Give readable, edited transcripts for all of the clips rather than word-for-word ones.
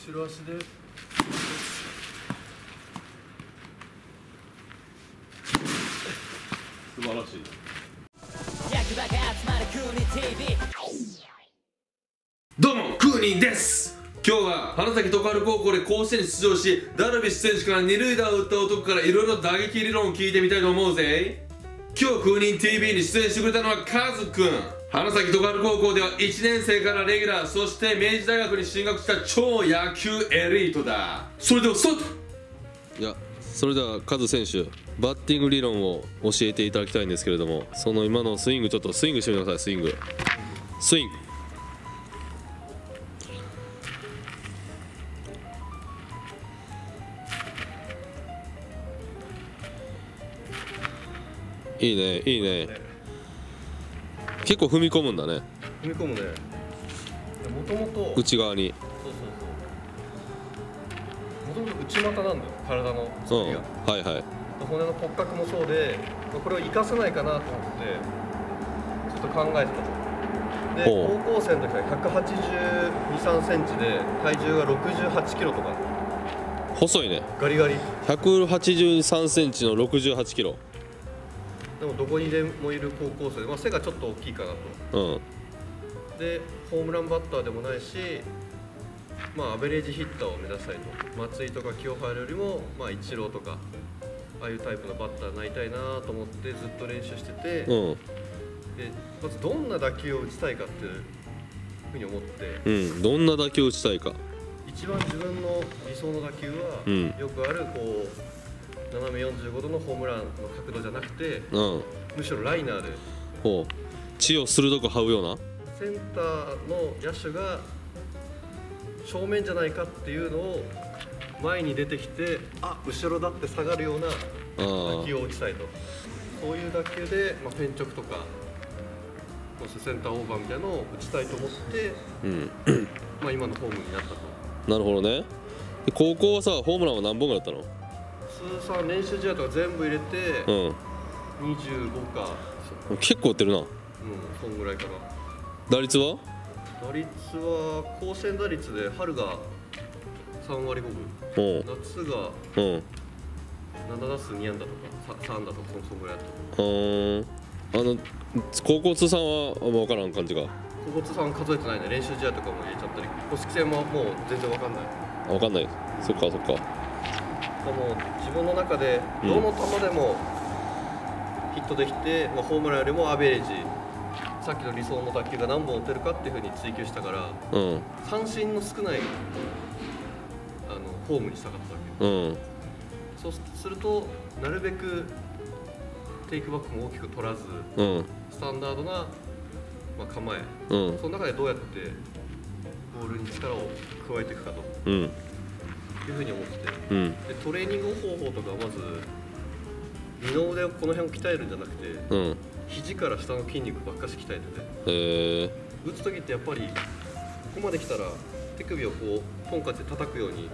後ろ足で素晴らしい。どうもクーニンです。今日は花咲徳栄高校で甲子園に出場し、ダルビッシュ選手から二塁打を打った男からいろいろ打撃理論を聞いてみたいと思うぜ。今日クーニン TV に出演してくれたのはカズくん。花咲徳栄高校では1年生からレギュラー、そして明治大学に進学した超野球エリートだ。それではスタート。それではカズ選手、バッティング理論を教えていただきたいんですけれども、その今のスイング、ちょっとスイングしてみてください。スイングいいね、いいね。結構踏み込むんだね。 踏み込むね。もともと内側に。 もともと内股なんだよ、体の作りが。 はいはい。 骨の骨格もそうで、これを活かせないかなと思ってちょっと考えてたと。で、高校生の時は182、3センチで体重が68キロとか。 細いね。 ガリガリ。 183センチの68キロ。 でもどこにでもいる高校生で、背がちょっと大きいかなと。で、ホームランバッターでもないし、アベレージヒッターを目指したいと。松井とか清原よりも、イチローとかああいうタイプのバッターになりたいなと思ってずっと練習してて、でまずどんな打球を打ちたいかっていうふうに思って、 どんな打球を打ちたいか。 一番自分の理想の打球は、よくあるこう斜め45度のホームランの角度じゃなくて、むしろライナーで地を鋭く這うようなセンターの野手が正面じゃないかっていうのを前に出てきて、後ろだって下がるような打球を打ちたいと。そういう打球で、ペンチョクとかセンターオーバーみたいなのを打ちたいと思って、今のフォームになったと。 なるほどね。高校はさ、ホームランは何本ぐらいだったの？ 通算練習試合とか全部入れて、25か。 結構打ってるな。 そんぐらいかな。 打率は甲子園打率で春が3割5分、夏が7打数2安打とか3安打とか、そんぐらいだった。 高校通算は分からん感じか。 高校通算数えてないね。練習試合とかも入れちゃったり、公式戦ももう全然分かんない。 分かんない。そっかそっか。 もう自分の中でどの球でもヒットできて、ホームランよりもアベレージ、さっきの理想の打球が何本打てるかっていうふうに追求したから、三振の少ないフォームにしたかったわけ。そうするとなるべくテイクバックも大きく取らず、スタンダードな、構え、その中でどうやってボールに力を加えていくかというふうに思ってて、でトレーニング方法とかはまず二の腕をこの辺を鍛えるんじゃなくて、肘から下の筋肉ばっかし鍛えてて、打つ時ってやっぱりここまで来たら手首をこうトンカチで叩くように、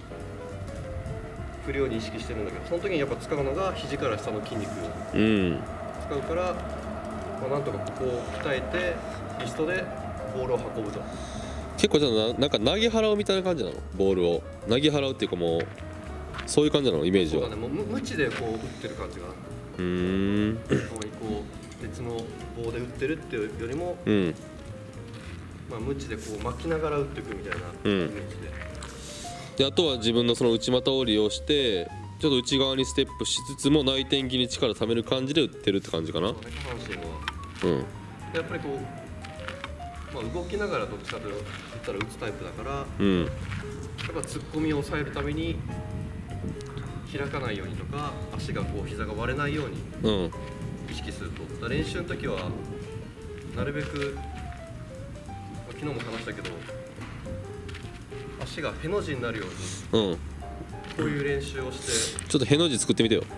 振るように意識してるんだけど、その時にやっぱ使うのが肘から下の筋肉を使うから、なんとかここを鍛えてリストでボールを運ぶと。 結構じゃあなんか投げ払うみたいな感じなの？ボールを投げ払うっていうか、もうそういう感じなの？イメージは。 そうだね、もう無知でこう打ってる感じが。こう別の棒で打ってるっていうよりも、無知でこう巻きながら打っていくみたいなイメージで、あとは自分のその内股を利用してちょっと内側にステップしつつも内転筋に力をためる感じで打ってるって感じかな。 下半身は、やっぱりこう、動きながらどっちかと言ったら打つタイプだから、やっぱ突っ込みを抑えるために開かないようにとか、足がこう膝が割れないように意識すると。練習の時はなるべく、昨日も話したけど、足がへの字になるように、こういう練習をして。 ちょっとへの字作ってみてよ。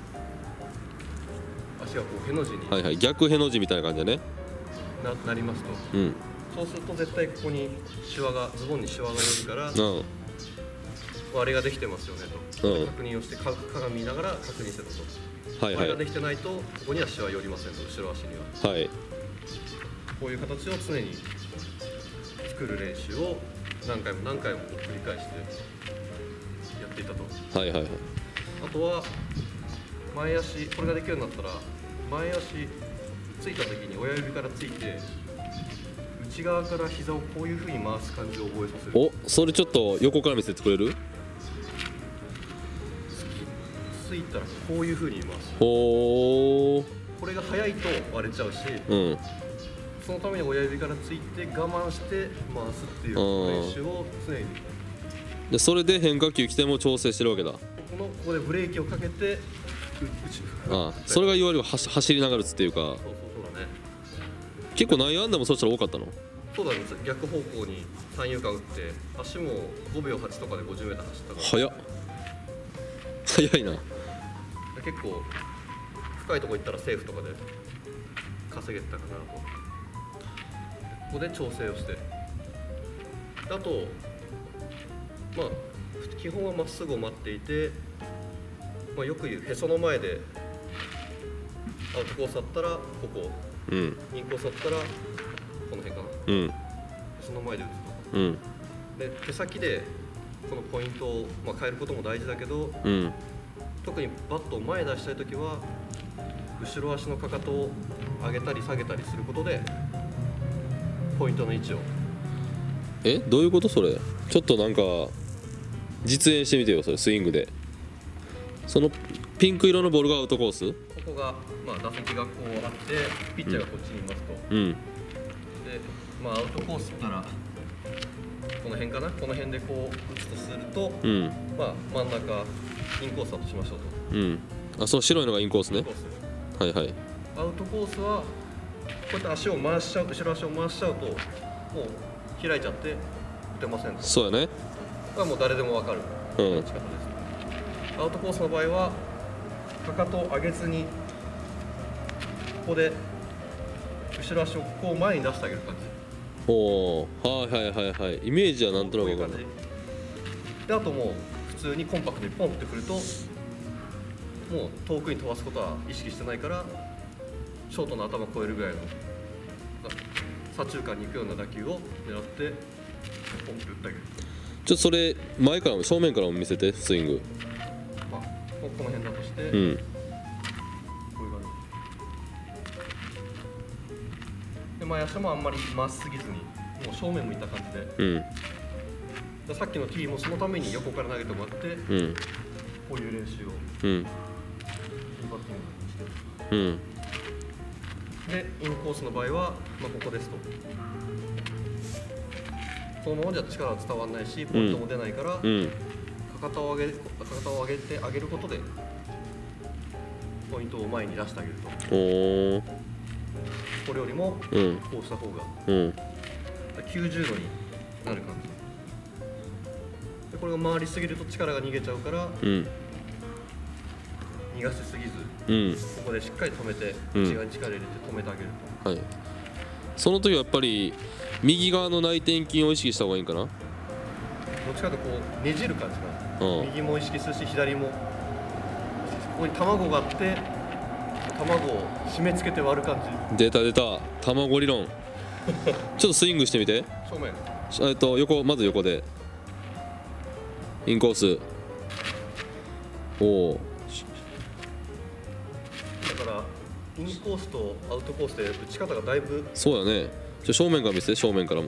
足がこうへの字に、 逆への字みたいな感じだね。 なりますと、そうすると絶対ここにシワが、ズボンにシワが寄るから、割れができてますよねと、確認をして鏡見ながら確認してたと。割れができてないとここにはシワ寄りませんと、後ろ足には。こういう形を常に作る練習を何回も何回も繰り返してやっていたと。 はいはいはい。 あとは前足、これができるようになったら前足ついた時に親指からついて内側から膝をこういう風に回す感じを覚えさせる。 お、それちょっと横から見せてくれる？ ついたらこういう風に回す。 ほー。 これが速いと割れちゃうし、 うん。 そのために親指からついて我慢して回すっていう練習を常に。 でそれで変化球来ても調整してるわけだ。 ここでブレーキをかけてああ、それがいわゆる走りながら打つっていうか。 そうだね。 結構内野安打もそしたら多かったの？ そうだね、逆方向に三遊間打って足も5秒8とかで 50m 走ったから。 早いな。 結構深いとこ行ったらセーフとかで稼げてたかなと。ここで調整をして、あとまあ基本はまっすぐを待っていて、まあ、よく言うへその前でアウトコースだったらここ、 うん、 インコースだったらこの辺かな、 うん、 へその前で打つと、 うん、 で手先でこのポイントを、まあ、変えることも大事だけど、 うん、 特にバットを前に出したいときは後ろ足のかかとを上げたり下げたりすることでポイントの位置を。 どういうことそれ？ちょっとなんか実演してみてよ、それスイングで。そのピンク色のボールがアウトコース？ ここが、まあ、打席がこうあってピッチャーがこっちにいますと、 うん、 で、まあ、アウトコースったらこの辺かな、この辺でこう打つとすると、 うん、 まあ、真ん中インコースだとしましょうと。 うん、あ、その白いのがインコースね。はいはい。 アウトコースはこうやって足を回しちゃう、後ろ足を回しちゃうともう開いちゃって打てませんと。 そうやね。 これはもう誰でも分かるうん、 打ち方です。アウトコースの場合はかかとを上げずにここで後ろ足をこう前に出してあげる感じ。 おー、はいはいはいはい。イメージはなんとなく分かる。 であともう普通にコンパクトにポンってくるともう遠くに飛ばすことは意識してないからショートの頭越えるぐらいの左中間に行くような打球を狙ってポンって打ってあげる。 ちょっとそれ前からも正面からも見せて、スイング。 まあ、この辺だとして、 うん、 こういう感じで、前足もあんまりまっすぐぎずにもう正面向いた感じで、 うん、 でさっきの T もそのために横から投げてもらって、 うん、 こういう練習をうん、 バッティングして、 うん、 でインコースの場合は、まあ、ここですと。そのままじゃ力は伝わらないしポイントも出ないから、 うん、 かかとを上げてあげることでポイントを前に出してあげると。 おー、 これよりもうん、 こうした方がうん、 90度になる感じで、これが回りすぎると力が逃げちゃうから、 うん、 逃がしすぎず、 うん、 ここでしっかり止めて、 うん、 内側に力入れて止めてあげると。 はい。その時はやっぱり右側の内転筋を意識した方がいいんかな。 どっちかというとこうねじる感じかな、 うん、 右も意識するし左も。ここに卵があって卵を締め付けて割る感じ。 出た出た、卵理論。ちょっとスイングしてみて。 正面横、まず横でインコース。おお、 だからインコースとアウトコースで打ち方がだいぶ。 そうだね。正面から見せて、正面からも。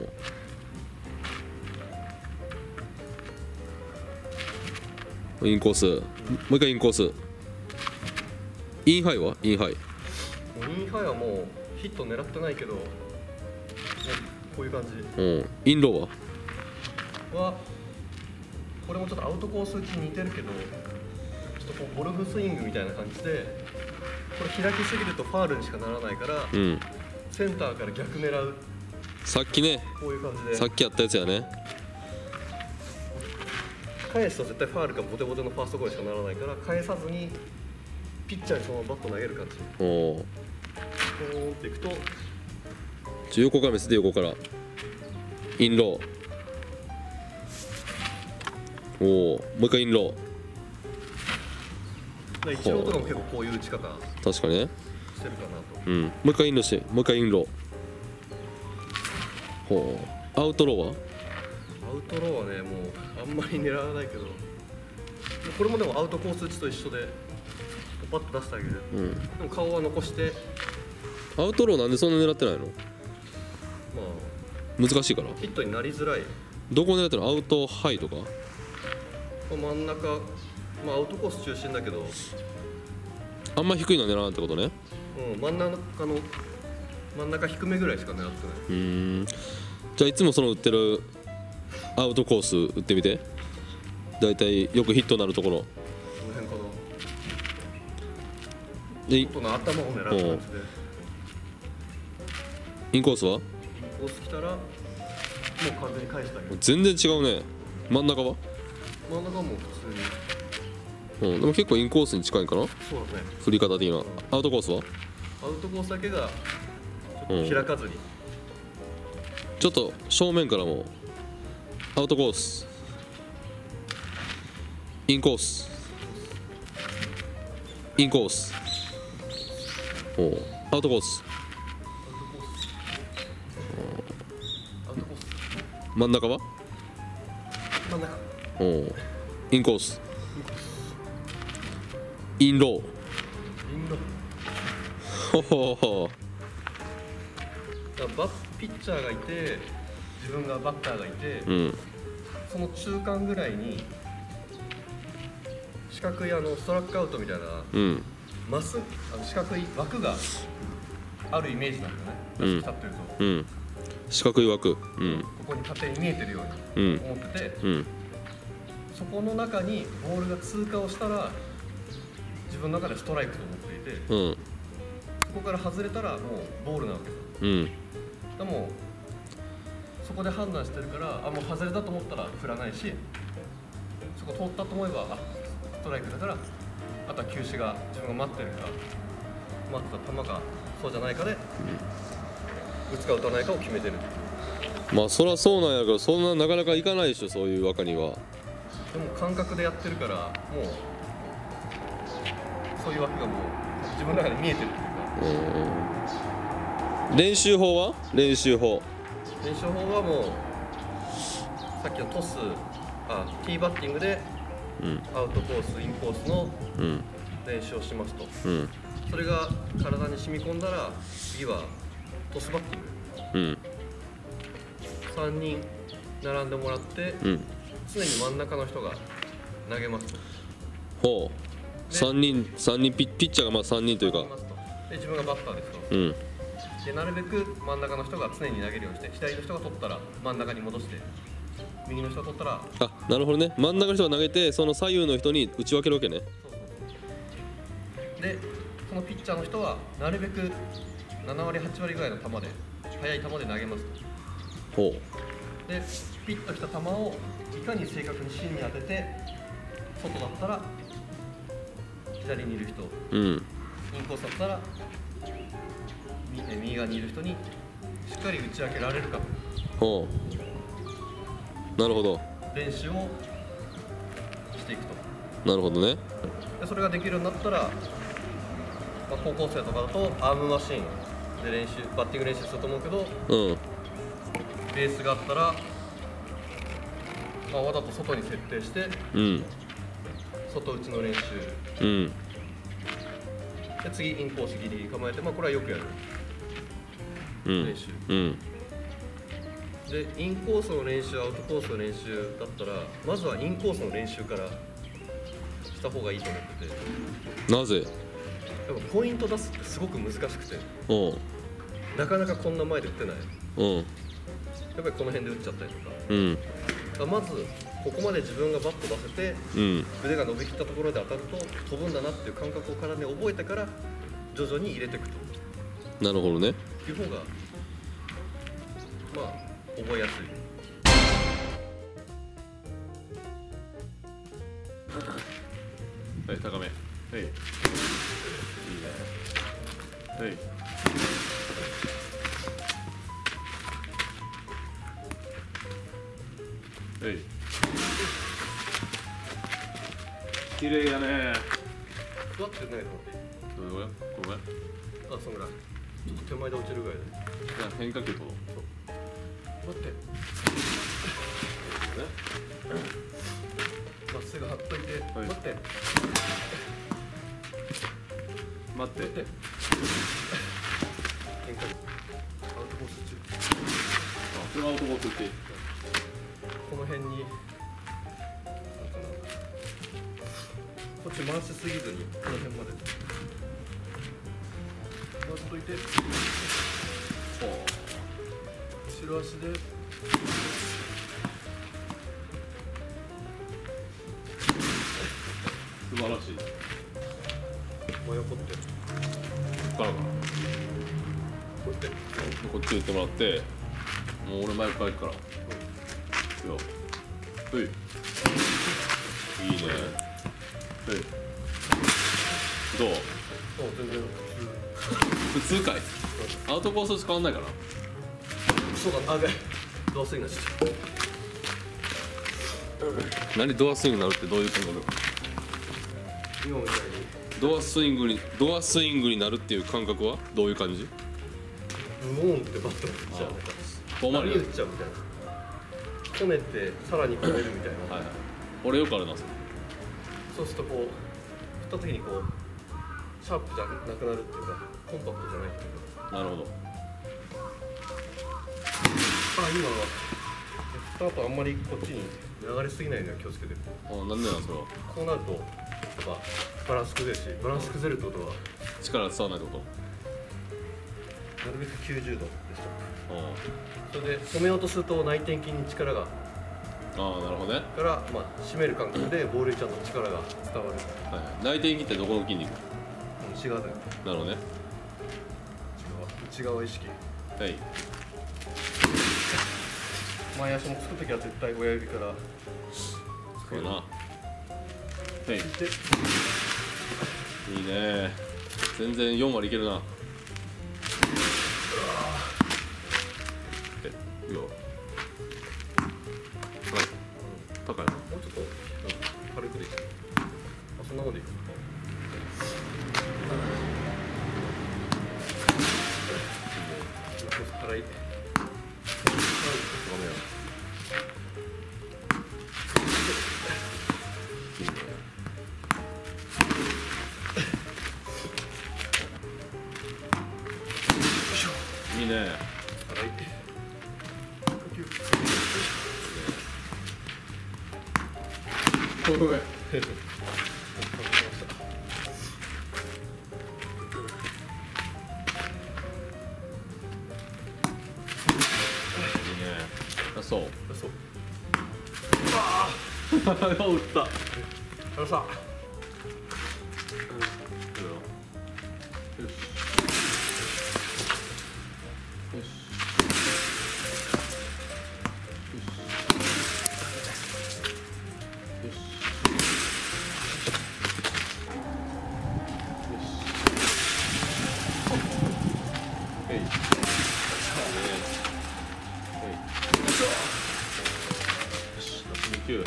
インコース、もう一回インコース。インハイはインハイ。 もうインハイはもうヒット狙ってないけど、もうこういう感じ。 うん、インローはこれもちょっとアウトコース打ちに似てるけど、ちょっとこうゴルフスイングみたいな感じで、これ開きすぎるとファールにしかならないから、 うん、 センターから逆狙う。 さっきね、 こういう感じでさっきやったやつやね。 返すと絶対ファールかボテボテのファーストゴロにしかならないから、返さずにピッチャーにそのままバット投げる感じ。 おお、 こう持っていくと、 横から見せて、横からインロー。おお、もう一回インロイチローとかも結構こういう打ち方ー。確かにね。 してるかなと。 うん、もう一回インローして、もう一回インロー。ほう、アウトローは？ アウトローはね、もうあんまり狙わないけど、これもでもアウトコース打ちと一緒でパッと出してあげる、でも顔は残して。 アウトローなんでそんな狙ってないの？ ま難しいから。 あヒットになりづらい。 どこ狙ってるの？アウトハイとか？ 真ん中、まあアウトコース中心だけど、 あんま低いの狙わんってことね。 真ん中低めぐらいしか狙ってない。 じゃあいつもその打ってるアウトコース打ってみて。だいたいよくヒットになるところ。 この辺かな。 で外の頭を狙う感じで。 インコースは？ インコース来たらもう完全に返してあげる。 全然違うね。真ん中は？ 真ん中はもう普通に。 でも結構インコースに近いかな。 そうだね。 振り方的な。アウトコースは？ アウトコースだけがちょっと開かずに、 ちょっと正面からもアウトコース、インコース、インコース、アウトコース、真ん中は？ 真ん中、 インコース、インロー。 インロー。 ほほほ。 だからピッチャーがいて、自分がバッターがいて、その中間ぐらいに四角いストラックアウトみたいな、マス四角い枠があるイメージなんだよね。立ってると、 四角い枠、 ここに縦に見えてるように思ってて、そこの中にボールが通過をしたら自分の中でストライクと思っていて、そこから外れたらもうボールなわけだ。でもそこで判断してるから、もう外れたと思ったら振らないし、そこ通ったと思えばストライクだから、あとは球種が自分が待ってるから待ってた球がそうじゃないかで、打つか打たないかを決めてる。 まあそりゃそうなんやけど、そんななかなかいかないでしょ、そういう枠には。 でも感覚でやってるから、もうそういう枠がもう自分の中で見えてるっていうか。 練習法は？練習法はもうさっきのトス、ティーバッティングでアウトコース、インコースの練習をしますと、それが体に染み込んだら、次はトスバッティング、3人並んでもらって、常に真ん中の人が投げますと。 ほう、3人ピッチャーがまあ3人というか、 で自分がバッターですと、でなるべく真ん中の人が常に投げるようにして、左の人が取ったら真ん中に戻して、右の人が取ったら、 なるほどね、真ん中の人が投げて、その左右の人に打ち分けるわけね。 でそのピッチャーの人はなるべく7割8割ぐらいの球で、速い球で投げますと。 ほうでピッときた球をいかに正確に芯に当てて、外だったら左にいる人、インコースだったら右側にいる人にしっかり打ち分けられるか。 ほう、なるほど。 練習をしていくと。 なるほどね。 でそれができるようになったら、高校生とかだとアームマシンでバッティング練習すると思うけど、ベースがあったら、わざと外に設定して、外打ちの練習、で次インコースギリギリ構えて、これはよくやる練習、でインコースの練習、アウトコースの練習だったら、まずはインコースの練習からした方がいいと思ってて。 なぜ？ でもポイント出すってすごく難しくて、なかなかこんな前で打ってない、やっぱりこの辺で打っちゃったりとか、まずここまで自分がバット出せて、腕が伸びきったところで当たると飛ぶんだなっていう感覚を体に覚えてから徐々に入れていくと。 なるほどね。 いう方が覚えやすい。 はい、高め。はい。いいね。はい。はい。綺麗やね。 座ってないの？ どれぐらい？これぐらい？ そんぐらい。ちょっと手前で落ちるぐらいで。 変化球と。 待って。 ね。 まっすぐ張っといて、 はい、 待って。 待って。 変化。アウトコース中。 あ、それがアウトコースって。 この辺に。こっち回しすぎずに、この辺まで。回しといて。後ろ足で。 素晴らしい。 真横って。 こっからかな。 こうやって。 こっち打ってもらって、もう俺前から行くから。よ。はい。いいね。はい。どう？ 全然普通かい。アウトコース変わんないかな。 そうだ、あべ。ドアスイングして。 何ドアスイングになるってどういう感覚？ 今みたいに。 ドアスイングになるっていう感覚はどういう感じ？ ブオーンってバット打っちゃう。 こまで打っちゃうみたいな。こねてさらにこねるみたいな。 はいはい。俺よくあるな。 そうするとこう振った時にこうシャープじゃなくなるっていうかコンパクトじゃないっていうか。 なるほど。 今は振った後あんまりこっちに流れすぎないようには気をつけてる。 なんでなんそれは。 こうなるとやっぱバランス崩れるし、バランス崩れるってことは力が伝わらないってこなるべく90度でしと？ ょ。それで止めようとすると内転筋に力がああ、なるほどね。 からまあ締める感覚でボールにちゃんと力が伝わる。 はいはい。内転筋ってどこの筋肉？ 内側だよ。 なるほどね。 内側意識。 はい。 前足もつくときは絶対親指からそうな。はい。 でいいね。全然4割いけるな。いいよ。はい。高いな。 もうちょっと軽くでいい。そんなもんでいい。辛い。ごめん。 いいね。 辛い。 ごめん。そう。 そう。 ああ。打った。 辛さ。 よし。よし。はい。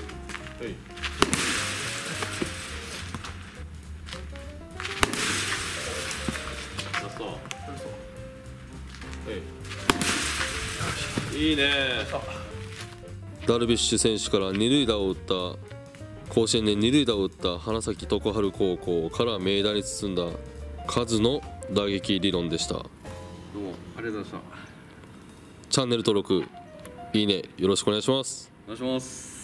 ラスト。いいね。ダルビッシュ選手から二塁打を打った甲子園で二塁打を打った花咲徳栄高校から命題に包んだ数の打撃理論でした。どうもありがとうございました。チャンネル登録、いいねよろしくお願いします。 お願いします。